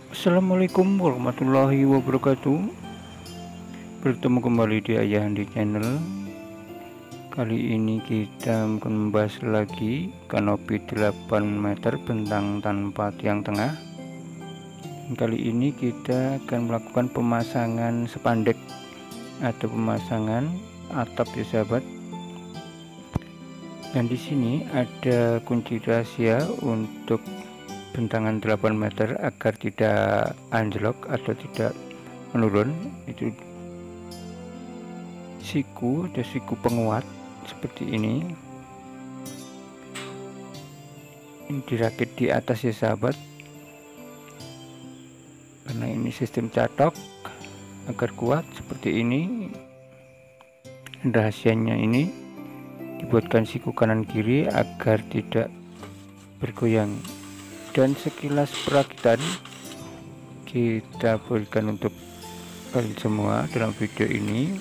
Assalamualaikum warahmatullahi wabarakatuh. Bertemu kembali di Ayah Handi Channel. Kali ini kita akan membahas lagi kanopi 8 meter bentang tanpa tiang tengah. Kali ini kita akan melakukan pemasangan spandek atau pemasangan atap ya sahabat. Dan di sini ada kunci rahasia untuk bentangan 8 meter agar tidak anjlok atau tidak menurun. Itu siku atau siku penguat seperti ini dirakit di atas ya sahabat, karena ini sistem catok agar kuat seperti ini. Rahasianya ini dibuatkan siku kanan kiri agar tidak bergoyang. Dan sekilas perakitan kita berikan untuk kalian semua dalam video ini.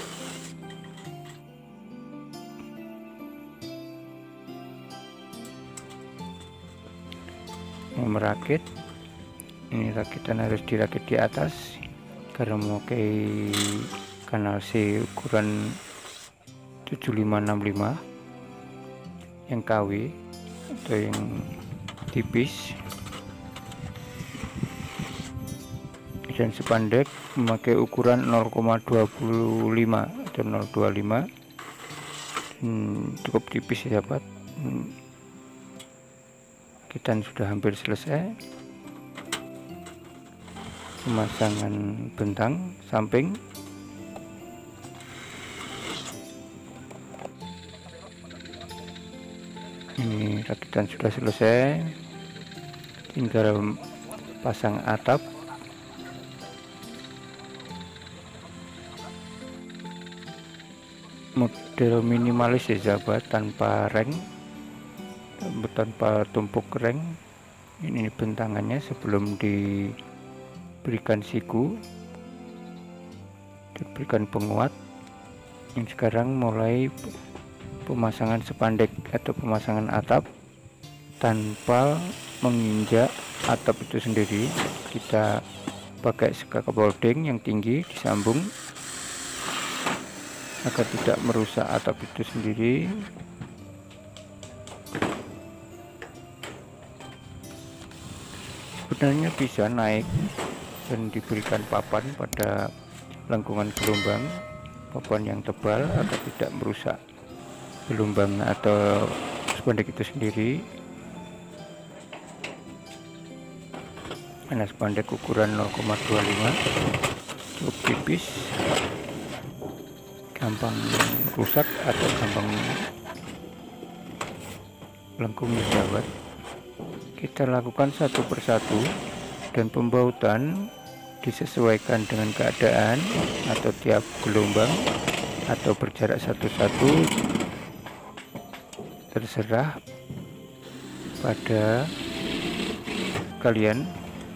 Merakit, ini rakitan harus dirakit di atas karena memakai kanal C ukuran 7565 yang KW atau yang tipis, dan spandek memakai ukuran 0,25 atau 0,25, cukup tipis ya sahabat. Kita sudah hampir selesai pemasangan bentang samping. Ini rakitan sudah selesai, tinggal pasang atap. Model minimalis ya sahabat, tanpa reng, tanpa tumpuk reng. Ini bentangannya sebelum diberikan siku, diberikan penguat. Ini sekarang mulai pemasangan spandek atau pemasangan atap tanpa menginjak atap itu sendiri. Kita pakai scaffolding yang tinggi disambung agar tidak merusak atap itu sendiri. Sebenarnya bisa naik dan diberikan papan pada lengkungan gelombang, papan yang tebal agar tidak merusak gelombang atau spandek itu sendiri. Karena spandek ukuran 0,25 cukup tipis, gampang rusak atau gampang melengkung ya sahabat. Kita lakukan satu persatu dan pembautan disesuaikan dengan keadaan atau tiap gelombang atau berjarak satu-satu, terserah pada kalian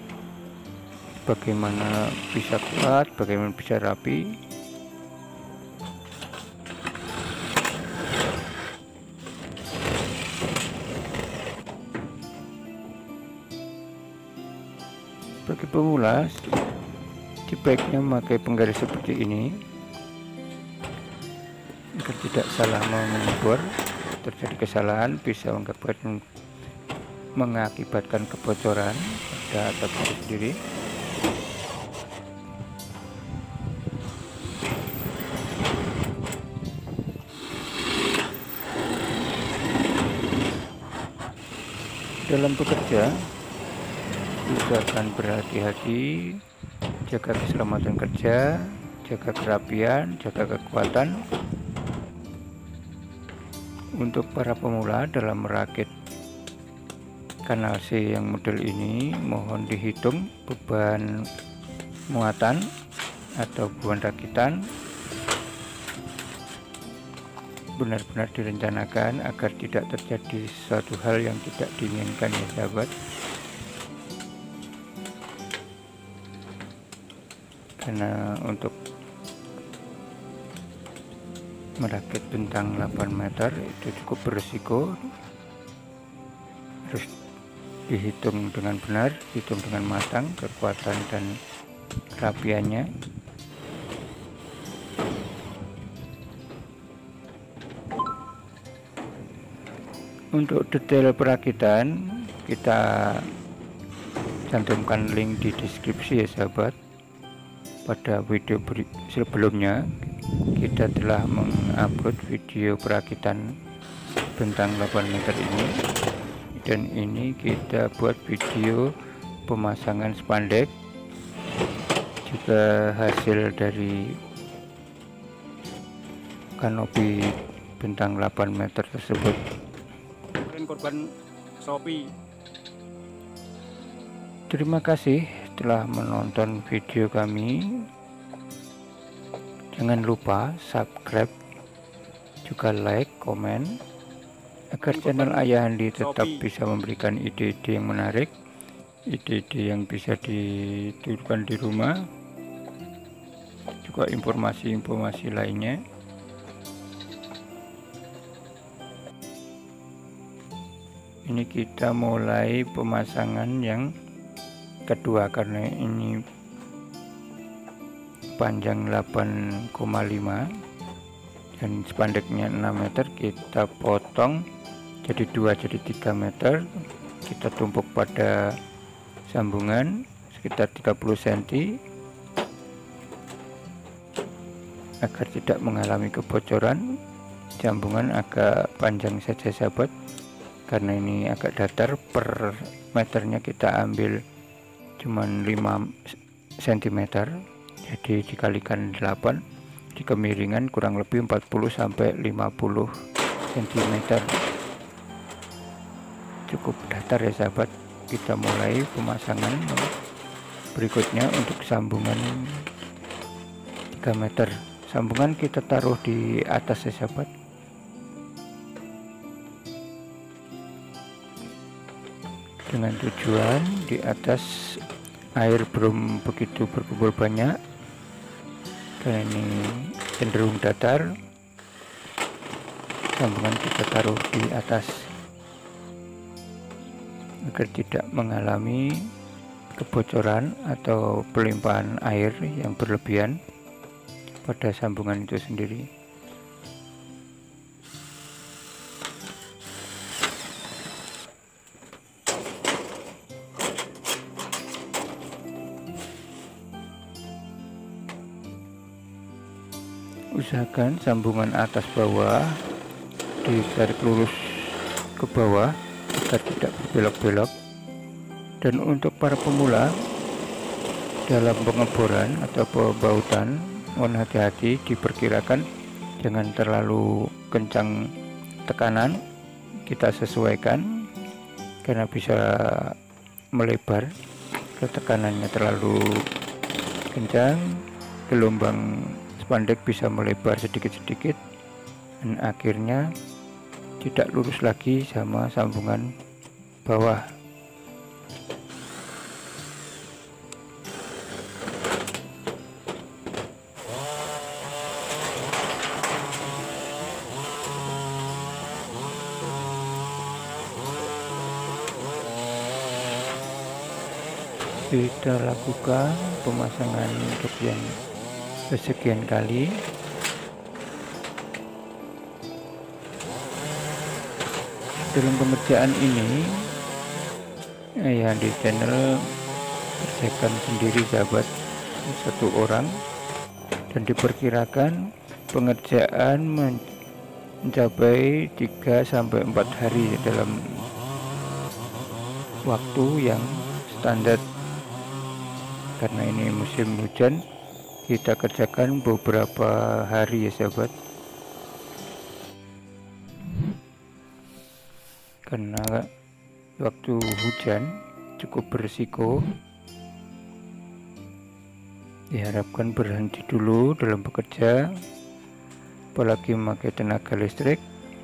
bagaimana bisa kuat, bagaimana bisa rapi. Bagi pemula, sebaiknya memakai penggaris seperti ini agar tidak salah mengebor. Terjadi kesalahan bisa mengakibatkan kebocoran pada atap itu sendiri. Dalam bekerja, usahakan berhati-hati, jaga keselamatan kerja, jaga kerapian, jaga kekuatan. Untuk para pemula dalam merakit kanal C yang model ini, mohon dihitung beban muatan atau beban rakitan, benar-benar direncanakan agar tidak terjadi suatu hal yang tidak diinginkan ya sahabat. Karena untuk merakit bentang 8 meter itu cukup berisiko, harus dihitung dengan benar, hitung dengan matang kekuatan dan kerapiannya. Untuk detail perakitan kita cantumkan link di deskripsi ya sahabat. Pada video sebelumnya kita telah mengupload video perakitan bentang 8 meter ini, dan ini kita buat video pemasangan spandek juga hasil dari kanopi bentang 8 meter tersebut. Korban Shopee. Terima kasih telah menonton video kami. Jangan lupa subscribe, juga like, komen, agar channel Ayah Handi tetap bisa memberikan ide-ide yang menarik, ide-ide yang bisa ditirukan di rumah, juga informasi-informasi lainnya. Ini kita mulai pemasangan yang kedua karena ini panjang 8,5 dan spandeknya 6 meter, kita potong jadi 2 jadi 3 meter. Kita tumpuk pada sambungan sekitar 30 cm agar tidak mengalami kebocoran. Sambungan agak panjang saja sahabat, karena ini agak datar. Per meternya kita ambil cuman 5 cm, jadi dikalikan 8, di kemiringan kurang lebih 40 sampai 50 cm. Cukup datar ya sahabat. Kita mulai pemasangan berikutnya untuk sambungan 3 meter. Sambungan kita taruh di atas ya sahabat. Dengan tujuan di atas air belum begitu berkumpul banyak, karena ini cenderung datar. Sambungan kita taruh di atas agar tidak mengalami kebocoran atau pelimpahan air yang berlebihan pada sambungan itu sendiri. Usahakan sambungan atas bawah ditarik lurus ke bawah agar tidak berbelok-belok. Dan untuk para pemula dalam pengeboran atau pembautan, mohon hati-hati, diperkirakan jangan terlalu kencang tekanan, kita sesuaikan karena bisa melebar. Ketekanannya terlalu kencang, gelombang spandek bisa melebar sedikit-sedikit dan akhirnya tidak lurus lagi sama sambungan bawah. Kita lakukan pemasangan untuk yang kesekian kali. Dalam pengerjaan ini Ayah Handi channel kerjakan sendiri sahabat, satu orang, dan diperkirakan pengerjaan mencapai 3-4 hari dalam waktu yang standar. Karena ini musim hujan, kita kerjakan beberapa hari ya sahabat, karena waktu hujan cukup berisiko. Diharapkan berhenti dulu dalam bekerja, apalagi memakai tenaga listrik.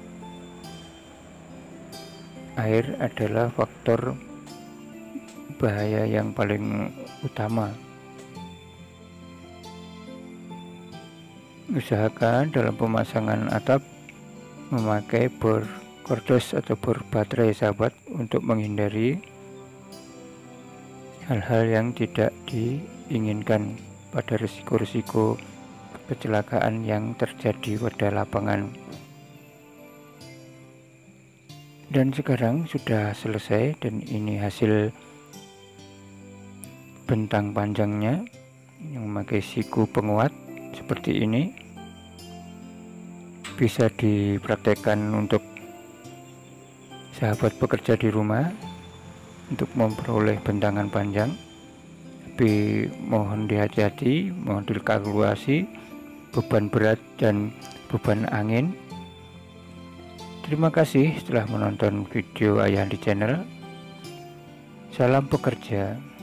Air adalah faktor bahaya yang paling utama. Usahakan dalam pemasangan atap memakai bor kordos atau bor baterai sahabat, untuk menghindari hal-hal yang tidak diinginkan pada risiko-risiko kecelakaan yang terjadi pada lapangan. Dan sekarang sudah selesai, dan ini hasil bentang panjangnya yang memakai siku penguat seperti ini. Bisa dipraktekkan untuk sahabat pekerja di rumah untuk memperoleh bentangan panjang, tapi mohon dihati-hati, mohon dikalkulasi beban berat dan beban angin. Terima kasih telah menonton video Ayah Handi Channel. Salam bekerja.